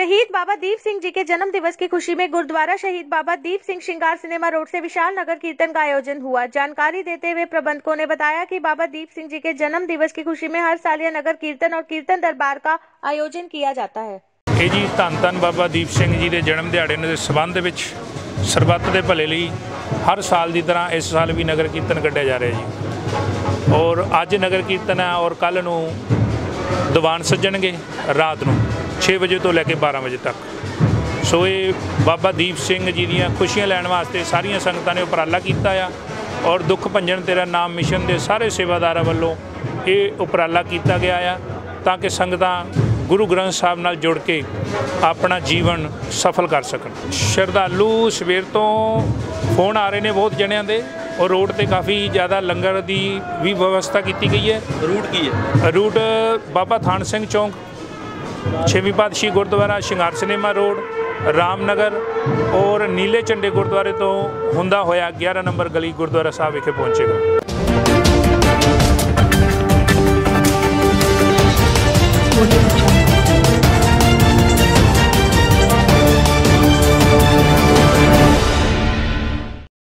शहीद बाबा दीप सिंह जी के जन्म दिवस की खुशी में गुरुद्वारा शहीद बाबा दीप सिंह श्रृंगार सिनेमा रोड से विशाल नगर कीर्तन का आयोजन हुआ। जानकारी देते हुए प्रबंधकों ने बताया कि बाबा दीप सिंह जी के जन्म दिवस की खुशी में हर साल यह नगर कीर्तन और कीर्तन दरबार का आयोजन किया जाता है। ਇਹ ਜੀ ਧੰਨ ਧੰਨ ਬਾਬਾ ਦੀਪ ਸਿੰਘ ਜੀ ਦੇ ਜਨਮ ਦਿਹਾੜੇ ਦੇ ਸੰਬੰਧ ਵਿੱਚ ਸਰਬੱਤ ਦੇ ਭਲੇ ਲਈ ਹਰ ਸਾਲ ਦੀ ਤਰ੍ਹਾਂ ਇਸ ਸਾਲ ਵੀ ਨਗਰ ਕੀਰਤਨ ਕੱਢਿਆ ਜਾ ਰਿਹਾ ਜੀ। ਔਰ ਅੱਜ ਨਗਰ ਕੀਰਤਨ ਹੈ ਔਰ ਕੱਲ੍ਹ ਨੂੰ ਦੀਵਾਨ ਸੱਜਣਗੇ ਰਾਤ ਨੂੰ 6 ਵਜੇ ਤੋਂ ਲੈ ਕੇ 12 ਵਜੇ ਤੱਕ। ਸੋ ਇਹ ਬਾਬਾ ਦੀਪ ਸਿੰਘ ਜੀ ਦੀਆਂ ਖੁਸ਼ੀਆਂ ਲੈਣ ਵਾਸਤੇ ਸਾਰੀਆਂ ਸੰਗਤਾਂ ਨੇ ਉਪਰਾਲਾ ਕੀਤਾ ਆ ਔਰ ਦੁੱਖ ਭੰਜਨ ਤੇਰਾ ਨਾਮ ਮਿਸ਼ਨ ਦੇ ਸਾਰੇ ਸੇਵਾਦਾਰਾਂ ਵੱਲੋਂ ਇਹ ਉਪਰਾਲਾ ਕੀਤਾ ਗਿਆ ਆ ਤਾਂ ਕਿ ਸੰਗਤਾਂ गुरु ग्रंथ साहब नाल जुड़ के अपना जीवन सफल कर सकन। श्रद्धालु सवेर तो फोन आ रहे हैं बहुत जणियां दे और रोड ते काफ़ी ज़्यादा लंगर की भी व्यवस्था की गई है। रूट की है? रूट बाबा थान सिंह चौंक, 6वीं पातशाही गुरुद्वारा श्रृंगार सिनेमा रोड, रामनगर और नीले झंडे गुरुद्वारे तो हुंदा होया 11 नंबर गली गुरुद्वारा साहब विखे पहुँचेगा। Audio